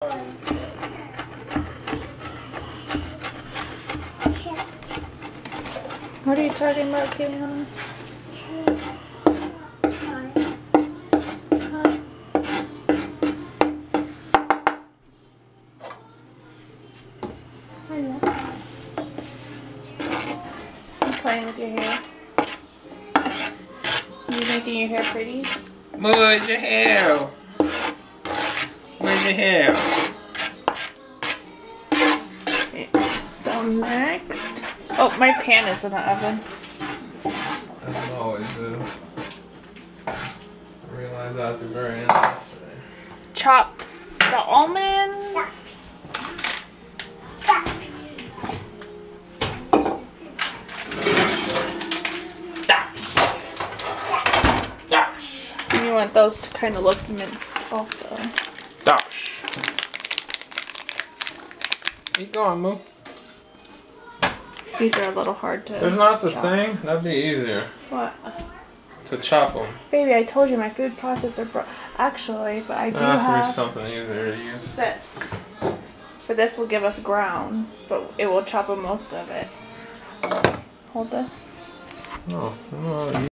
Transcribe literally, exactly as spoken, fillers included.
What are you talking about, Kayla? I'm playing with your hair. You making your hair pretty? Where's your hair? Where's your hair? Okay, so next. Oh, my pan is in the oven. As it always is. I realized that at the very end yesterday. Chops the almonds. And you want those to kind of look minced also. Dash. Keep going, Moo. These are a little hard to There's not the chop. thing? That'd be easier. What? To chop them. Baby, I told you my food processor broke. Actually, but I do There has have to be something easier to use. this. But this will give us grounds, but it will chop up most of it. Hold this. No, no.